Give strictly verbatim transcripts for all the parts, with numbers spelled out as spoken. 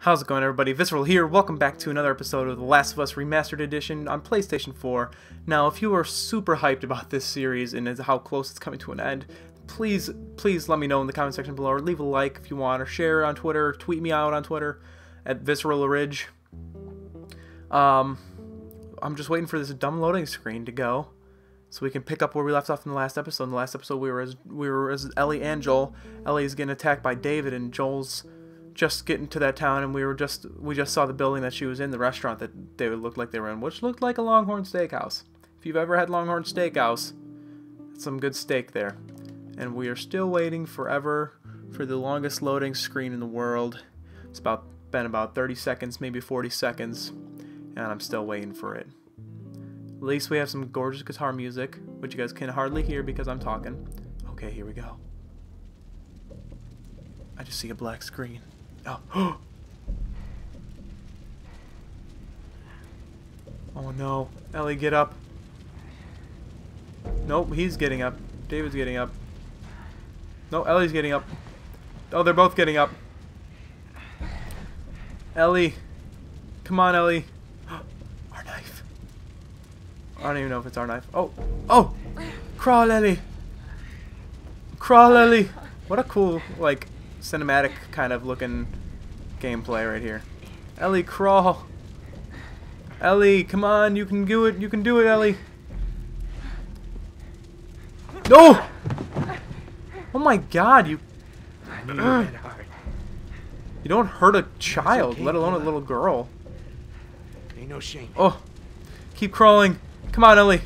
How's it going, everybody? Visceral here. Welcome back to another episode of The Last of Us Remastered Edition on PlayStation four. Now, if you are super hyped about this series and how close it's coming to an end, please, please let me know in the comment section below, or leave a like if you want, or share it on Twitter, tweet me out on Twitter at VisceralRidge. Um, I'm just waiting for this dumb loading screen to go, so we can pick up where we left off in the last episode. In the last episode, we were as we were as Ellie and Joel. Ellie's getting attacked by David, and Joel's just getting to that town, and we were just we just saw the building that she was in, the restaurant that David looked like they were in, which looked like a Longhorn Steakhouse. If you've ever had Longhorn Steakhouse, it's some good steak there. And we are still waiting forever for the longest loading screen in the world. It's about been about thirty seconds, maybe forty seconds, and I'm still waiting for it. At least we have some gorgeous guitar music, which you guys can hardly hear because I'm talking. Okay, here we go. I just see a black screen. Oh. Oh no. Ellie, get up. Nope, he's getting up. David's getting up. No, Ellie's getting up. Oh, they're both getting up. Ellie. Come on, Ellie. Our knife. I don't even know if it's our knife. Oh. Oh! Crawl, Ellie. Crawl, Ellie. What a cool, like, cinematic kind of looking gameplay right here. Ellie, crawl. Ellie, come on, you can do it. You can do it, Ellie. No! Oh my God, you. Uh, you don't hurt a child, let alone a little girl. Ain't no shame. Oh, keep crawling. Come on, Ellie.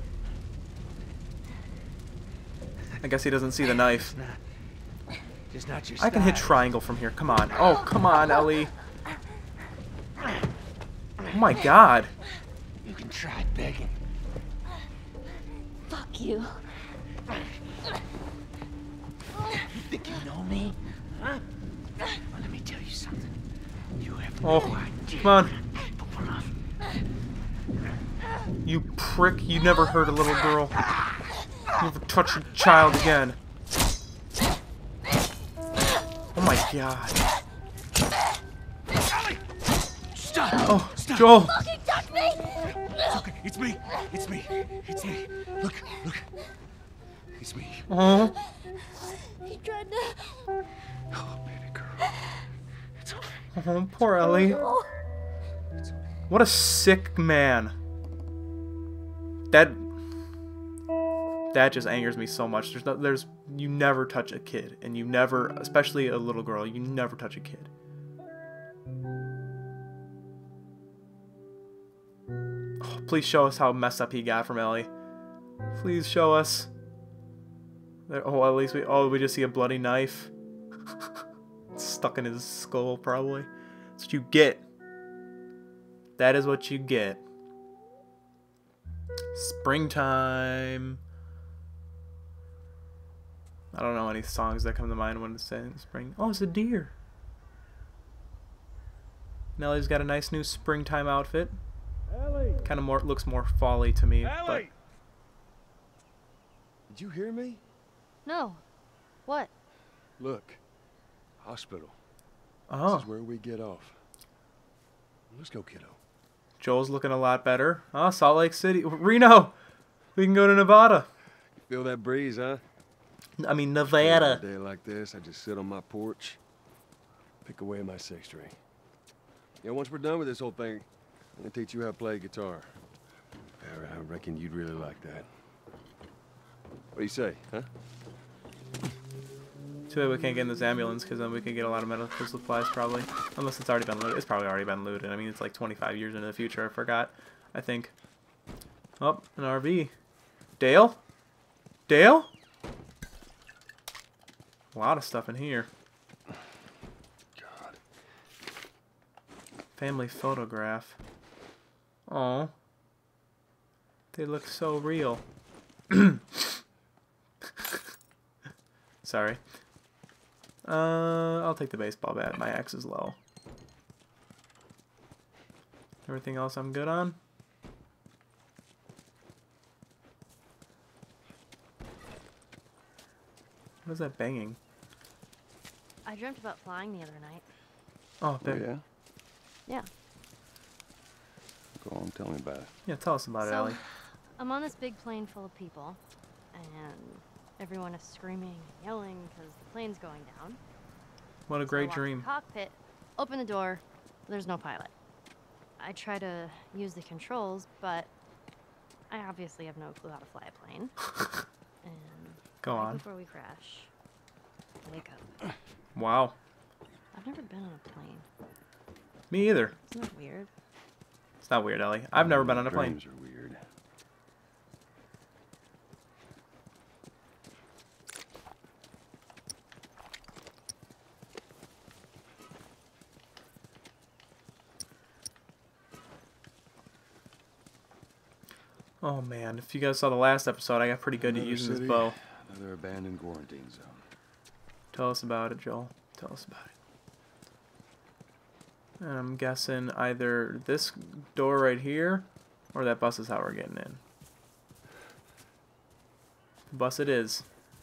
I guess he doesn't see the knife. Just not your I can hit style. triangle from here. Come on. Oh, come on, Ellie. Oh my God. You can try begging. Fuck you. You think you know me? Huh? Well, let me tell you something. You have no Oh, idea. come on. But we're off. You prick. You never hurt a little girl. You never touch a child again. Oh my God. Ellie! Stop! Oh, Stop! Joel. Fucking touch me! It's okay. It's me. It's me. It's me. Look, look. It's me. Oh. He tried to. Oh, baby girl. It's okay. Oh, poor Ellie. Oh, What a sick man. That that just angers me so much. There's no, there's you never touch a kid, and you never, especially a little girl, you never touch a kid. Oh, please show us how messed up he got from Ellie. Please show us. There, oh, at least we oh we just see a bloody knife. It's stuck in his skull, probably. That's what you get. That is what you get. Springtime. I don't know any songs that come to mind when it's saying spring. Oh, it's a deer. Nellie's got a nice new springtime outfit. Ellie! Kind of more looks more fall-y to me. Ellie! Did you hear me? no. What? Look. Hospital. But This oh, is where we get off. Let's go, kiddo. Joel's looking a lot better. Oh, Salt Lake City, Reno. We can go to Nevada. You feel that breeze, huh? I mean On Nevada. a day like this, I just sit on my porch, pick away at my six string. Yeah, once we're done with this whole thing, I'm gonna teach you how to play guitar. I I reckon you'd really like that. What do you say, huh? Too bad we can't get in this ambulance, because then we could get a lot of medical supplies, probably. Unless it's already been looted. It's probably already been looted. I mean, it's like twenty-five years into the future. I forgot. I think. Oh, an R V. Dale? Dale? A lot of stuff in here. God. Family photograph. Oh. They look so real. Sorry. Uh, I'll take the baseball bat. My axe is low. Everything else I'm good on? What is that banging? I dreamt about flying the other night. Oh, Oh, there. yeah? Yeah. Go on, tell me about it. Yeah, tell us about it, So, Ellie. I'm on this big plane full of people, and everyone is screaming and yelling because the plane's going down. What a So I great walk to the dream. cockpit, open the door, there's no pilot. I try to use the controls, but I obviously have no clue how to fly a plane. And Go right on. before we crash, I wake up. Wow. I've never been on a plane. Me either. Isn't that weird? It's not weird, Ellie. I've never been on a plane. Dreams are weird. Oh man, if you guys saw the last episode, I got pretty good at Another using this city, bow. Another abandoned quarantine zone. Tell us about it, Joel. Tell us about it. And I'm guessing either this door right here, or that bus is how we're getting in. Bus it is.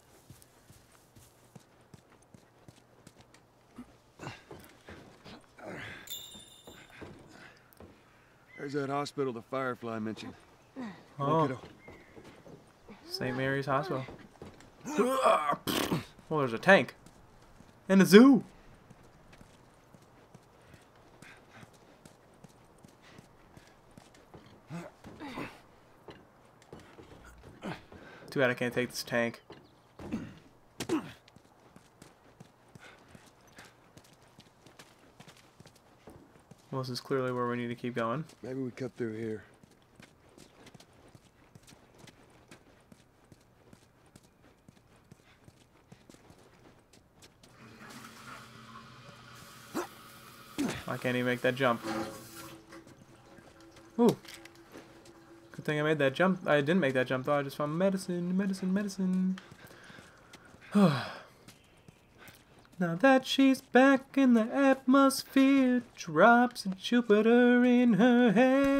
There's that hospital the Firefly mentioned. Oh, Saint Mary's Hospital. Well, there's a tank. And a zoo. Too bad I can't take this tank. Well, this is clearly where we need to keep going. Maybe we cut through here. I can't even make that jump. Ooh. Good thing I made that jump. I didn't make that jump though. I just found medicine, medicine, medicine. Now that she's back in the atmosphere, drops of Jupiter in her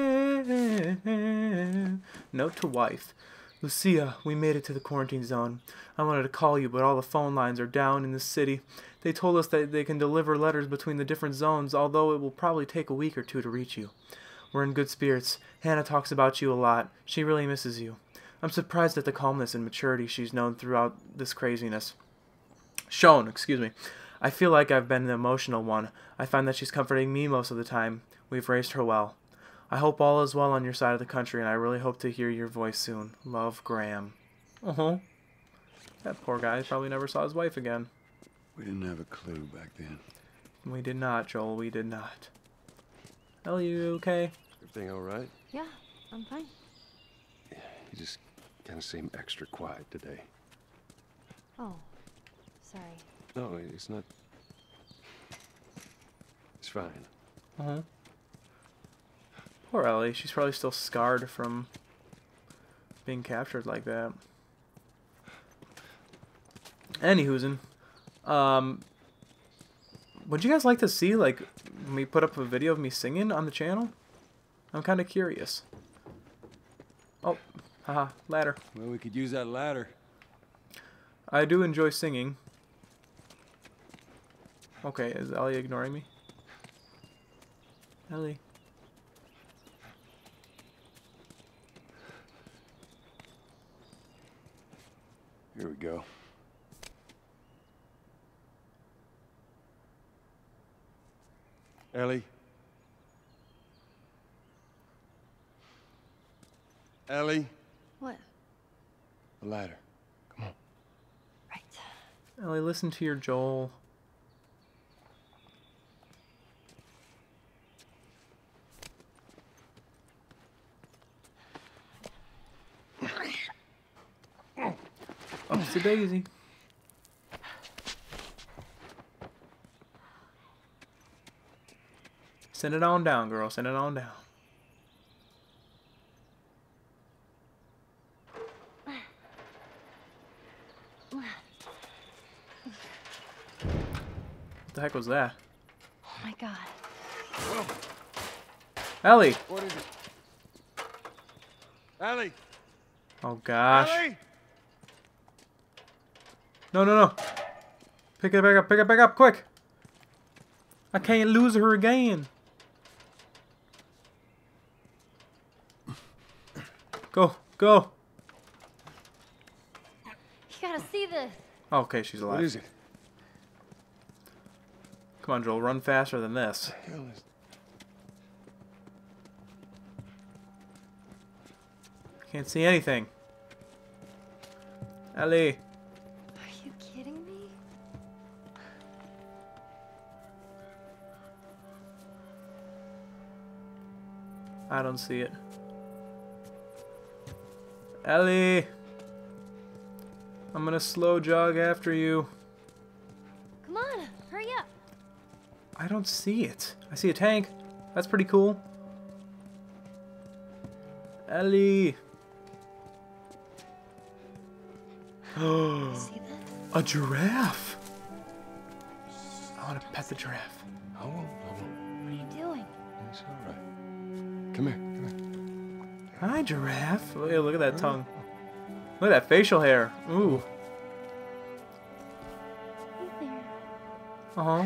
hair. Note to wife. Lucia, we made it to the quarantine zone. I wanted to call you, but all the phone lines are down in the city. They told us that they can deliver letters between the different zones, although it will probably take a week or two to reach you. We're in good spirits. Hannah talks about you a lot. She really misses you. I'm surprised at the calmness and maturity she's known throughout this craziness. Shown, excuse me. I feel like I've been the emotional one. I find that she's comforting me most of the time. We've raised her well. I hope all is well on your side of the country, and I really hope to hear your voice soon. Love, Graham. Uh-huh. That poor guy probably never saw his wife again. We didn't have a clue back then. We did not, Joel. We did not. Ellie, you okay? Everything all right? Yeah, I'm fine. You just kind of seem extra quiet today. Oh, sorry. No, it's not. It's fine. Uh-huh. Poor Ellie. She's probably still scarred from being captured like that. Anywhoozin. Um, would you guys like to see, like, me put up a video of me singing on the channel? I'm kind of curious. Oh, haha, ladder. Well, we could use that ladder. I do enjoy singing. Okay, is Ellie ignoring me? Ellie. Here we go. Ellie? Ellie? What? The ladder. Come on. Right. Ellie, listen to your Joel. Oh, it's a daisy. Send it on down, girl. Send it on down. What the heck was that? Oh my god. Whoa. Ellie! What is it? Ellie! Oh gosh. Ellie! No, no, no. Pick it back up. Pick it back up quick. I can't lose her again. Go, go. You gotta see this. Okay, she's alive. What is it? Come on, Joel, run faster than this. What the hell is... Can't see anything. Ellie. Are you kidding me? I don't see it. Ellie. I'm gonna slow jog after you. Come on, hurry up. I don't see it. I see a tank. That's pretty cool. Ellie. You see that? A giraffe. I want to pet the giraffe. I won't, I won't. What are you doing? It's all right. Come here, come here. Hi, giraffe. Look, look at that tongue. Look at that facial hair. Ooh. Hey there. Uh huh.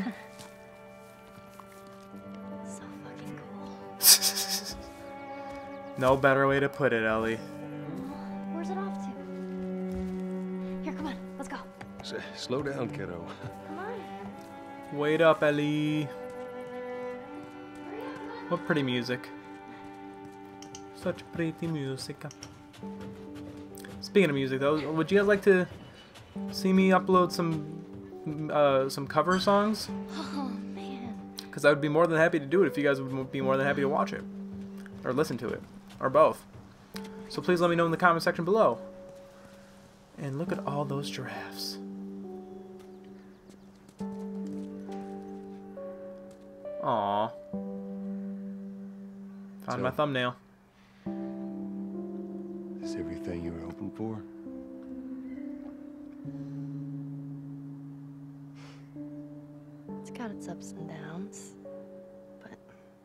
So fucking cool. No better way to put it, Ellie. Where's it off to? Here, come on, let's go. S slow down, kiddo. Come on. Wait up, Ellie. What pretty music. Such pretty music. Speaking of music, though, would you guys like to see me upload some uh, some cover songs? Oh, man. Because I would be more than happy to do it if you guys would be more than happy to watch it. Or listen to it. Or both. So please let me know in the comment section below. And look at all those giraffes. Aww. Found So- my thumbnail. Is everything you were hoping for? It's got its ups and downs. But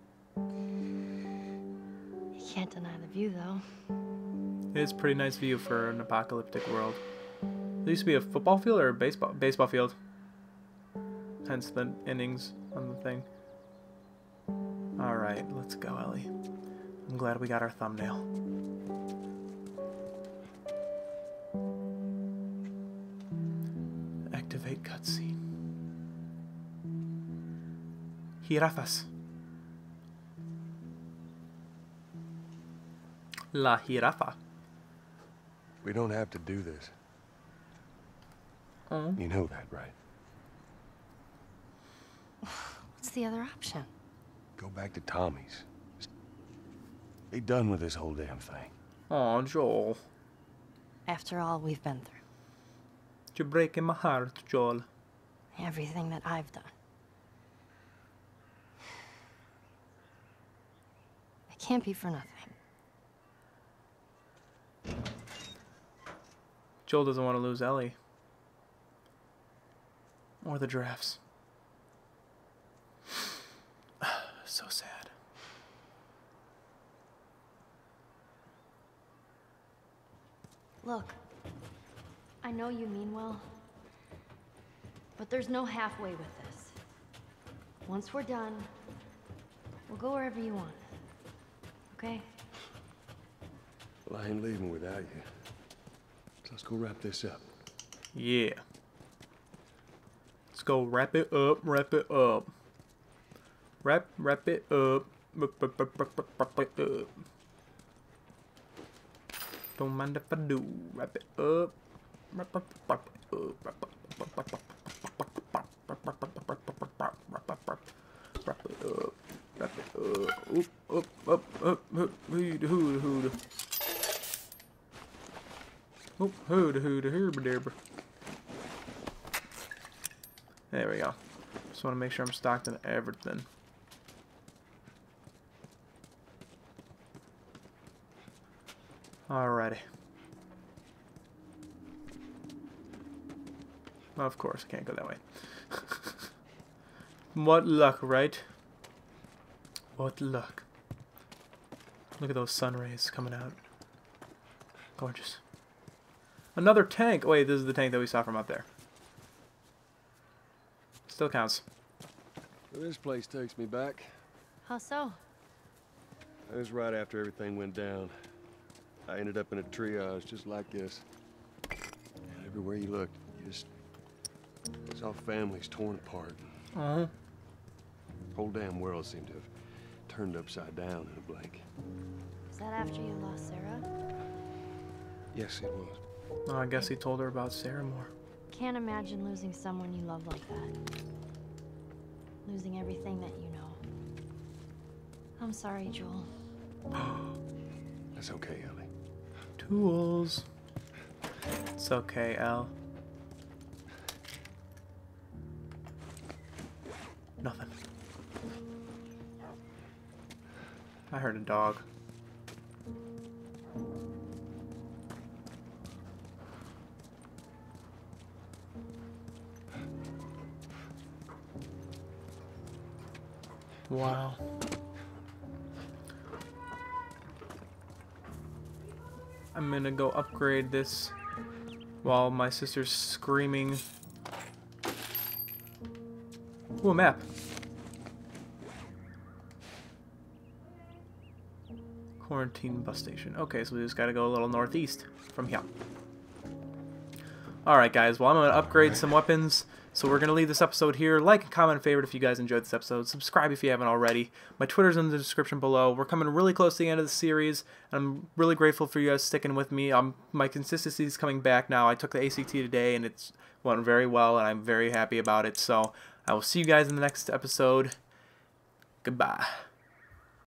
you can't deny the view, though. It is a pretty nice view for an apocalyptic world. There used to be a football field or a baseball baseball field. Hence the innings on the thing. Alright, let's go, Ellie. I'm glad we got our thumbnail. Activate cutscene. Jirafas. La jirafa. We don't have to do this. Oh. You know that, right? What's the other option? Go back to Tommy's. Just be done with this whole damn thing. Aw, Joel. After all we've been through. You're breaking my heart, Joel. Everything that I've done. It can't be for nothing. Joel doesn't want to lose Ellie. Or the giraffes. So sad. Look, I know you mean well, but there's no halfway with this. Once we're done, we'll go wherever you want. Okay? Well, I ain't leaving without you. So let's go wrap this up. Yeah. Let's go wrap it up, wrap it up. Wrap, wrap it up. Wrap, wrap, wrap, wrap, wrap it up. Don't mind if I do. Wrap it up. Wrap, wrap, wrap it up. Wrap, wrap, wrap, wrap, wrap, wrap, wrap, wrap, wrap, wrap, wrap, wrap, wrap it up. Wrap it up. Up, up, up, up, up. Hood, hood, hood. Up, hood, hood, hood, there we go. Just want to make sure I'm stocked in everything. Alrighty. Well, of course, I can't go that way. What luck, right? What luck. Look at those sun rays coming out. Gorgeous. Another tank! Wait, this is the tank that we saw from up there. Still counts. This place takes me back. How so? That was right after everything went down. I ended up in a triage just like this. And everywhere you looked, you just saw families torn apart. Uh-huh. Whole damn world seemed to have turned upside down in a blink. Is that after you lost Sarah? Yes, it was. Oh, I guess he told her about Sarah more. Can't imagine losing someone you love like that. Losing everything that you know. I'm sorry, Joel. That's okay, Ellie. Tools. It's okay, Al. Nothing. I heard a dog. Wow. I'm gonna go upgrade this while my sister's screaming. Ooh, a map. Quarantine bus station. Okay, so we just gotta go a little northeast from here. Alright guys, well I'm gonna upgrade some weapons. So we're going to leave this episode here. Like and comment and favorite if you guys enjoyed this episode. Subscribe if you haven't already. My Twitter's in the description below. We're coming really close to the end of the series. And I'm really grateful for you guys sticking with me. Um, my consistency is coming back now. I took the A C T today and it's went very well and I'm very happy about it. So I will see you guys in the next episode. Goodbye.